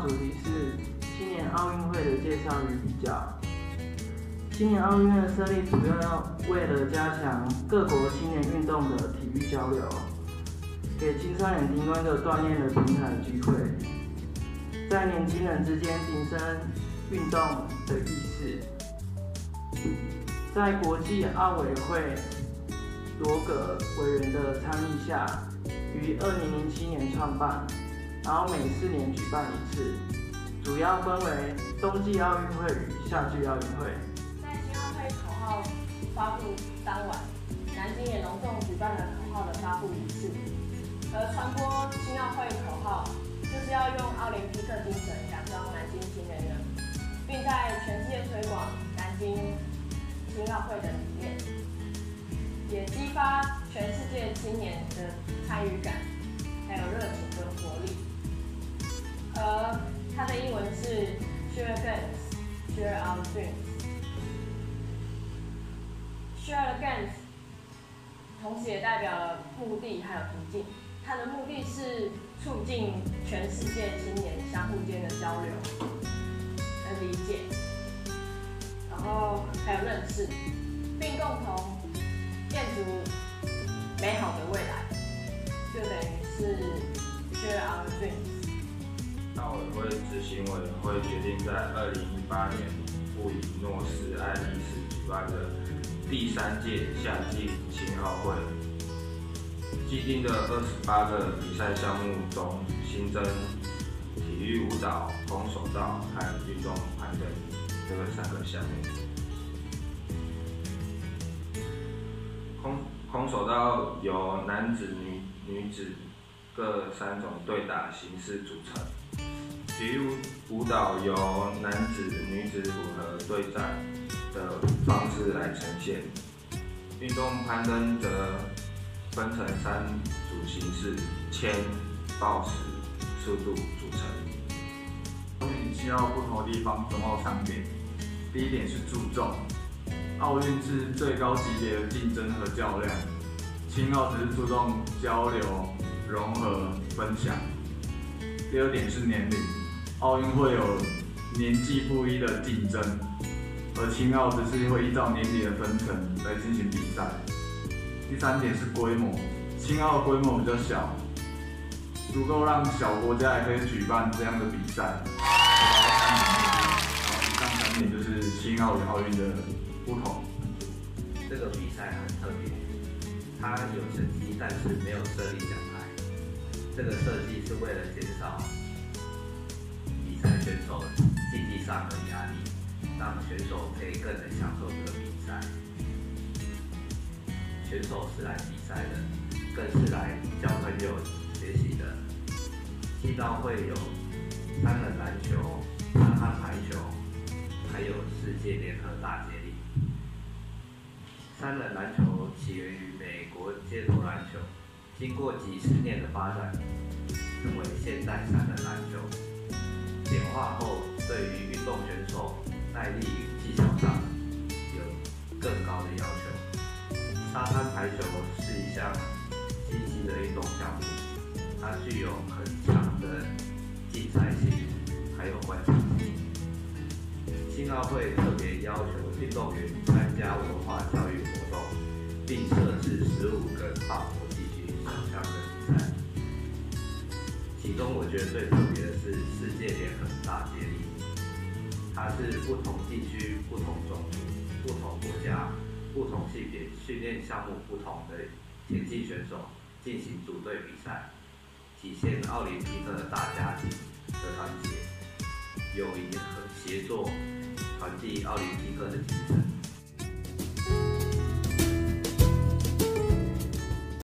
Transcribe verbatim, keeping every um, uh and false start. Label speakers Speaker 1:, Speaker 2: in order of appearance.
Speaker 1: 主题是青年奥运会的介绍与比较。青年奥运会的设立主要为了加强各国青年运动的体育交流，给青少年提供一个锻炼的平台机会，在年轻人之间提升运动的意识。在国际奥委会罗葛委员的倡议下，于二零零七年创办，然后每四年举办一次，主要分为冬季奥运会与夏季奥运会。
Speaker 2: 在青奥会口号发布当晚，南京也隆重举办了口号的发布仪式。而传播青奥会口号，就是要用奥林匹克精神感召南京青年人，并在全世界推广南京青奥会的理念，也激发全世界青年的参与感，还有热情跟活力。而它的英文是 Share Games, Share Our Dreams。Share the Games， 同时也代表了目的还有途径。它的目的是促进全世界青年相互间的交流和理解，然后还有认识，并共同建筑美好的未来，就等于是 Share Our Dreams。
Speaker 3: 奥委会执行委员会决定在二零一八年赴以诺斯艾利斯举办的第三届夏季青奥会。既定的二十八个比赛项目中，新增体育舞蹈、空手道和运动攀登这个三个项目。空空手道由男子、女女子各三种对打形式组成。体育舞蹈由男子、女子组合对战的方式来呈现。运动攀登则分成三组形式：铅、抱石、速度组成。
Speaker 4: 奥运青奥不同的地方总有三点。第一点是注重，奥运是最高级别的竞争和较量，青奥只是注重交流、融合、分享。第二点是年龄，奥运会有年纪不一的竞争，而青奥只是会依照年龄的分层来进行比赛。第三点是规模，青奥的规模比较小，足够让小国家也可以举办这样的比赛。好，以上三点就是青奥与奥运的不同。
Speaker 5: 这个比赛很特别，它有成绩，但是没有设立奖牌。这个设计是为了减少比赛选手竞技上的压力，让选手可以更能享受这个比赛。选手是来比赛的，更是来交朋友、学习的。青奥会有三人篮球、沙滩排球，还有世界联合大接力。三人篮球起源于美国街头篮球，经过几十年的发展，成为现代三人篮球。简化后，对于运动选手耐力与技巧上有更高的要求。沙滩排球是一项积极的运动项目，它具有很强的竞赛性，还有观赏性。青奥会特别要求运动员参加文化教育活动，并设置十五个跨国地区首项的比赛。其中我觉得最特别的是世界联合大接力，它是不同地区、不同种族、不同国家、不同性别、训练项目不同的田径选手进行组队比赛，体现奥林匹克的大家庭的团结、友谊和协作，传递奥林匹克的精神。